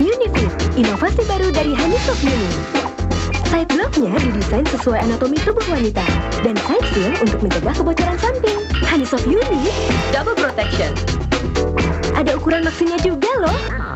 Unifit, inovasi baru dari Hanisoft Uni. Side block-nya didesain sesuai anatomi tubuh wanita dan side seal untuk mencegah kebocoran samping. Hanisoft Uni, double protection. Ada ukuran maksinya juga loh.